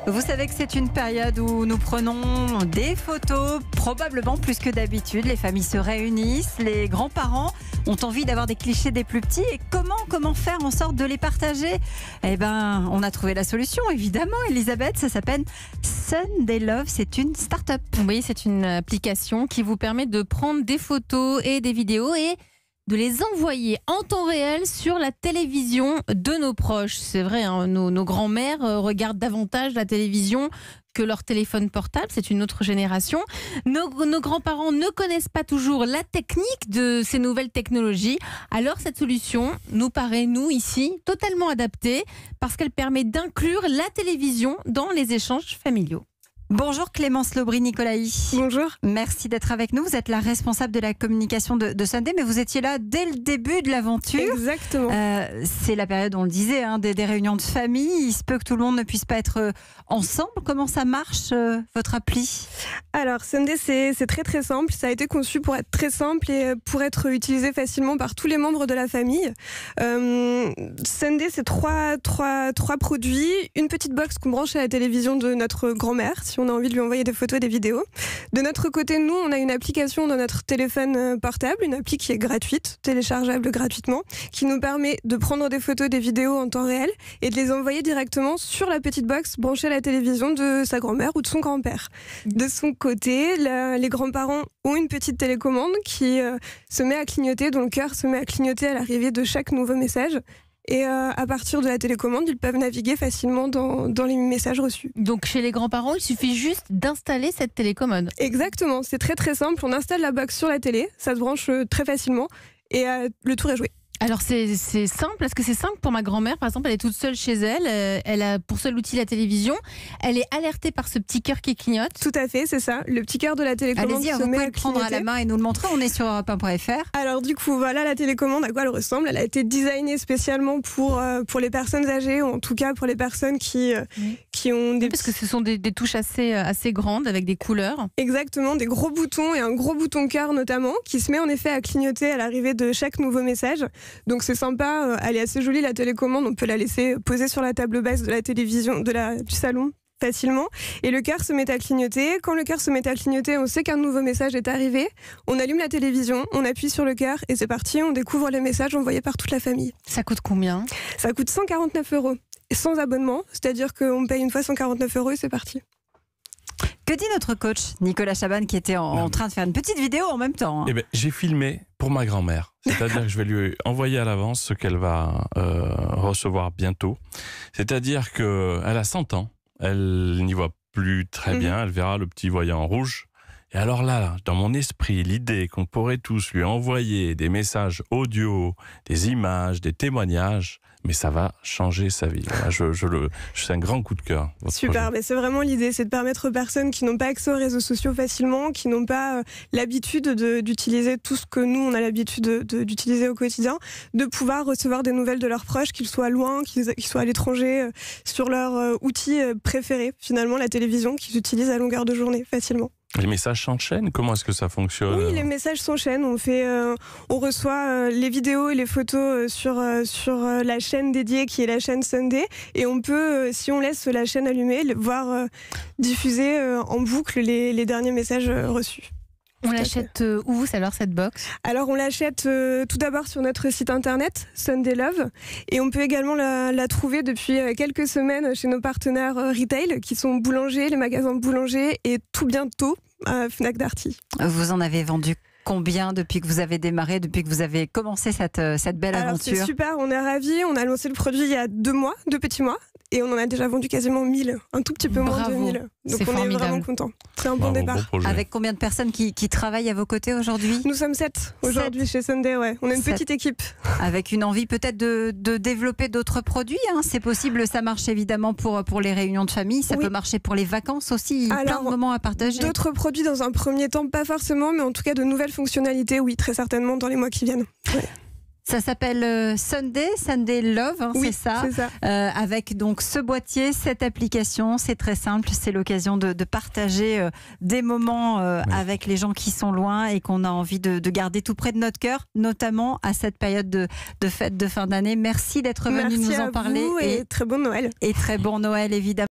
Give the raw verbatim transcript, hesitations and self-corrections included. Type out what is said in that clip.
Vous savez que c'est une période où nous prenons des photos, probablement plus que d'habitude. Les familles se réunissent, les grands-parents ont envie d'avoir des clichés des plus petits. Et comment, comment faire en sorte de les partager ? Eh ben, on a trouvé la solution, évidemment, Elisabeth. Ça s'appelle Sunday Love. C'est une start-up. Oui, c'est une application qui vous permet de prendre des photos et des vidéos et de les envoyer en temps réel sur la télévision de nos proches. C'est vrai, hein, nos, nos grands-mères euh, regardent davantage la télévision que leur téléphone portable, c'est une autre génération. Nos, nos grands-parents ne connaissent pas toujours la technique de ces nouvelles technologies. Alors cette solution nous paraît, nous, ici, totalement adaptée parce qu'elle permet d'inclure la télévision dans les échanges familiaux. Bonjour Clémence Lobry-Nicolaï. Bonjour. Merci d'être avec nous. Vous êtes la responsable de la communication de, de Sunday, mais vous étiez là dès le début de l'aventure. Exactement. Euh, c'est la période, on le disait, hein, des, des réunions de famille. Il se peut que tout le monde ne puisse pas être euh, ensemble. Comment ça marche, euh, votre appli ? Alors, Sunday, c'est, c'est très très simple. Ça a été conçu pour être très simple et pour être utilisé facilement par tous les membres de la famille. Euh, Sunday, c'est trois, trois, trois produits. Une petite box qu'on branche à la télévision de notre grand-mère, si on a envie de lui envoyer des photos et des vidéos. De notre côté, nous, on a une application dans notre téléphone portable, une appli qui est gratuite, téléchargeable gratuitement, qui nous permet de prendre des photos, des vidéos en temps réel et de les envoyer directement sur la petite box branchée à la télévision de sa grand-mère ou de son grand-père. De son côté, la, les grands-parents ont une petite télécommande qui euh, se met à clignoter, dont le cœur se met à clignoter à l'arrivée de chaque nouveau message. Et euh, à partir de la télécommande, ils peuvent naviguer facilement dans, dans les messages reçus. Donc chez les grands-parents, il suffit juste d'installer cette télécommande. Exactement, c'est très très simple. On installe la box sur la télé, ça se branche très facilement et euh, le tour est joué. Alors c'est, c'est simple, est-ce que c'est simple pour ma grand-mère, par exemple, elle est toute seule chez elle, euh, elle a pour seul outil la télévision, elle est alertée par ce petit cœur qui clignote. Tout à fait, c'est ça, le petit cœur de la télécommande. Allez-y, se vous met pouvez à le prendre à la clignoter. main et nous le montrer, on est sur europe un point f r. Alors du coup, voilà la télécommande, à quoi elle ressemble. Elle a été designée spécialement pour, euh, pour les personnes âgées, ou en tout cas pour les personnes qui, euh, Oui. qui ont des... Parce que ce sont des, des touches assez, euh, assez grandes avec des couleurs. Exactement, des gros boutons et un gros bouton cœur notamment, qui se met en effet à clignoter à l'arrivée de chaque nouveau message. Donc c'est sympa. Elle est assez jolie la télécommande, on peut la laisser poser sur la table basse de la télévision, de la, du salon facilement. Et le cœur se met à clignoter. Quand le cœur se met à clignoter, on sait qu'un nouveau message est arrivé. On allume la télévision, on appuie sur le cœur et c'est parti, on découvre les messages envoyés par toute la famille. Ça coûte combien ? Ça coûte cent quarante-neuf euros, sans abonnement, c'est-à-dire qu'on paye une fois cent quarante-neuf euros et c'est parti. Que dit notre coach Nicolas Chaban qui était en, en train de faire une petite vidéo en même temps, hein. Eh ben, j'ai filmé pour ma grand-mère. C'est-à-dire que je vais lui envoyer à l'avance ce qu'elle va euh, recevoir bientôt. C'est-à-dire qu'elle a cent ans, elle n'y voit plus très bien, mmh. Elle verra le petit voyant rouge. Et alors là, dans mon esprit, l'idée qu'on pourrait tous lui envoyer des messages audio, des images, des témoignages, mais ça va changer sa vie. Là, je, je le, c'est un grand coup de cœur. Super, mais c'est vraiment l'idée, c'est de permettre aux personnes qui n'ont pas accès aux réseaux sociaux facilement, qui n'ont pas euh, l'habitude de, d'utiliser tout ce que nous, on a l'habitude de, de, d'utiliser au quotidien, de pouvoir recevoir des nouvelles de leurs proches, qu'ils soient loin, qu'ils, qu'ils soient à l'étranger, euh, sur leur euh, outil euh, préféré, finalement la télévision, qu'ils utilisent à longueur de journée facilement. Les messages s'enchaînent ? Comment est-ce que ça fonctionne ? Oui, les messages s'enchaînent. On fait, euh, on reçoit euh, les vidéos et les photos euh, sur euh, sur euh, la chaîne dédiée qui est la chaîne Sunday, et on peut, euh, si on laisse la chaîne allumée, voir euh, diffuser euh, en boucle les, les derniers messages euh, reçus. On l'achète euh, où alors cette box ? Alors on l'achète euh, tout d'abord sur notre site internet Sunday Love, et on peut également la, la trouver depuis quelques semaines chez nos partenaires euh, retail qui sont boulangers, les magasins boulangers, et tout bientôt à Fnac Darty. Vous en avez vendu combien depuis que vous avez démarré, depuis que vous avez commencé cette, cette belle Alors, aventure ? C'est super, on est ravis. On a lancé le produit il y a deux mois, deux petits mois, et on en a déjà vendu quasiment mille, un tout petit peu moins Bravo. de mille. Donc C'est on formidable. est vraiment contents. C'est un Bravo, bon départ. bon projet. Avec combien de personnes qui, qui travaillent à vos côtés aujourd'hui ? Nous sommes sept aujourd'hui chez Sunday, ouais. On est une Sept. petite équipe. Avec une envie peut-être de, de développer d'autres produits, hein. C'est possible, ça marche évidemment pour, pour les réunions de famille, ça Oui. peut marcher pour les vacances aussi, Alors, plein de moments à partager. D'autres produits dans un premier temps, pas forcément, mais en tout cas de nouvelles fonctionnalités, oui, très certainement dans les mois qui viennent. Ouais. Ça s'appelle euh, Sunday, Sunday Love, hein, Oui, c'est ça, c'est ça. Euh, avec donc ce boîtier, cette application, c'est très simple, c'est l'occasion de, de partager euh, des moments euh, Oui. avec les gens qui sont loin et qu'on a envie de, de garder tout près de notre cœur, notamment à cette période de, de fête de fin d'année. Merci d'être venu Merci nous à en parler vous et, et, très bon Noël. et très bon Noël évidemment.